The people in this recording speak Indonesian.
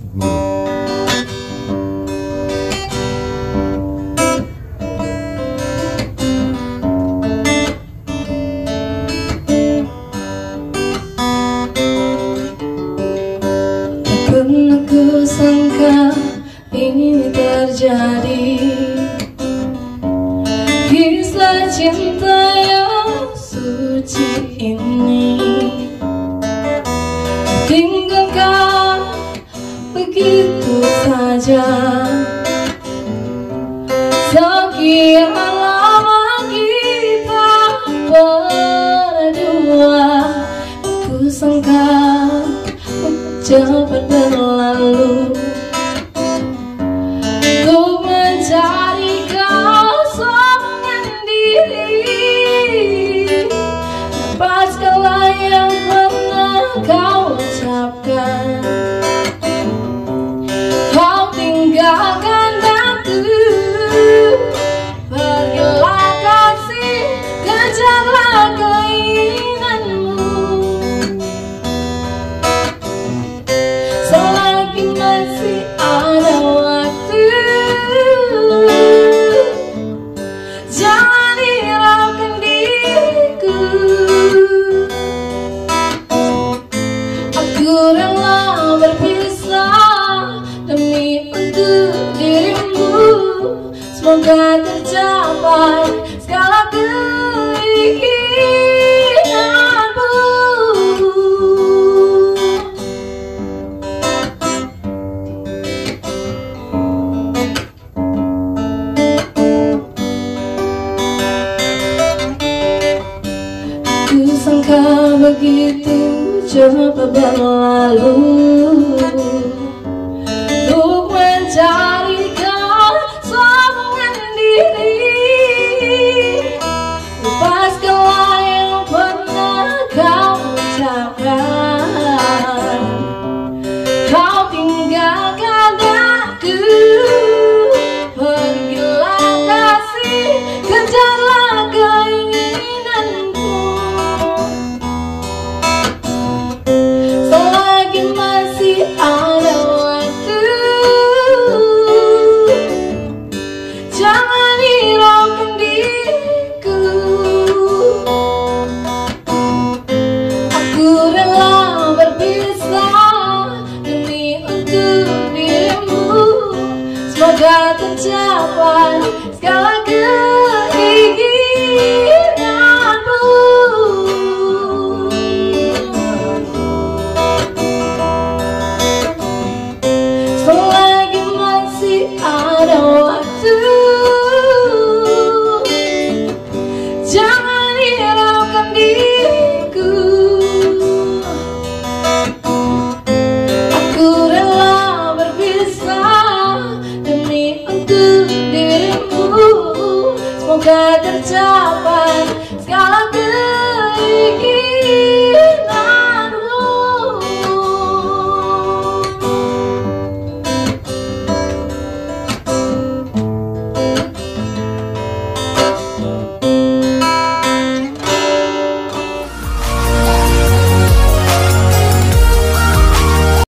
Pernah ku sangka ini terjadi, kisah cinta yang suci ini tinggalkan begitu saja. Sekian lama kita berdua, ku sangka cepat berlalu. Ku mencari kosongan diri, pas kala yang pernah kau ucapkan. Kau tinggalkan aku, pergilah kasih, kejarlah keinginanmu. Selagi masih ada waktu, jangan hiraukan diriku. Aku rela berpisah demi untuk dirimu. Semoga tercapai segala keinginanmu. Ku sangka begitu cepat berlalu, untuk mencari kosongan diri, lepas kala yang pernah kau ucapkan. Kau tinggalkan aku, pergilah kasih, kejarlah keinginanku. Selagi masih ada waktu, jangan hiraukan diriku. Aku rela berpisah demi untuk dirimu. Semoga tercapai segala keinginanmu. Selagi masih ada waktu, jangan hiraukan diriku. Aku rela berpisah demi untuk dirimu. Semoga tercapai segala keinginanmu.